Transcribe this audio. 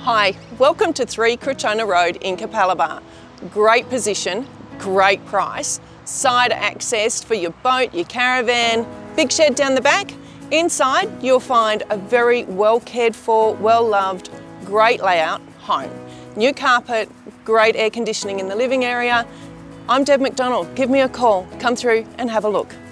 Hi, welcome to 3 Crotona Road in Capalaba. Great position, great price, side access for your boat, your caravan, big shed down the back. Inside you'll find a very well cared for, well loved, great layout home. New carpet, great air conditioning in the living area. I'm Deb McDonald, give me a call, come through and have a look.